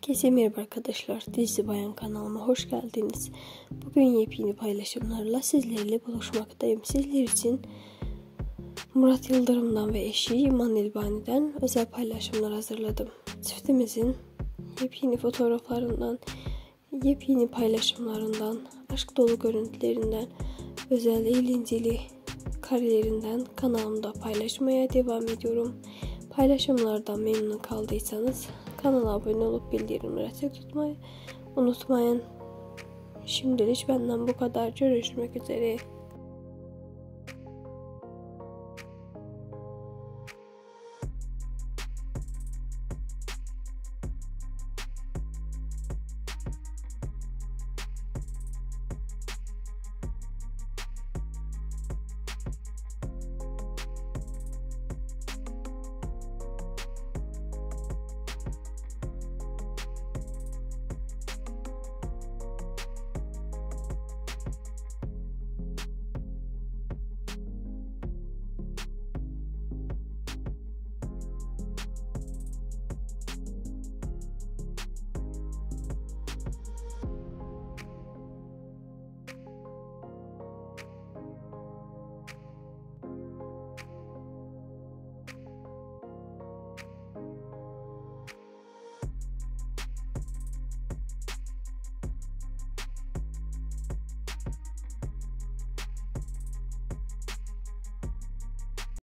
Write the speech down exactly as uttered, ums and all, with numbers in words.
Herkese merhaba arkadaşlar. Dizi Bayan kanalıma hoş geldiniz. Bugün yepyeni paylaşımlarla sizlerle buluşmaktayım. Sizler için Murat Yıldırım'dan ve eşi İman Elbani'den özel paylaşımlar hazırladım. Çiftimizin yepyeni fotoğraflarından, yepyeni paylaşımlarından, aşk dolu görüntülerinden, özel eğlenceli karelerinden kanalımda paylaşmaya devam ediyorum. Paylaşımlardan memnun kaldıysanız kanala abone olup bildirimleri açık tutmayı unutmayın. Şimdilik benden bu kadar. Görüşmek üzere.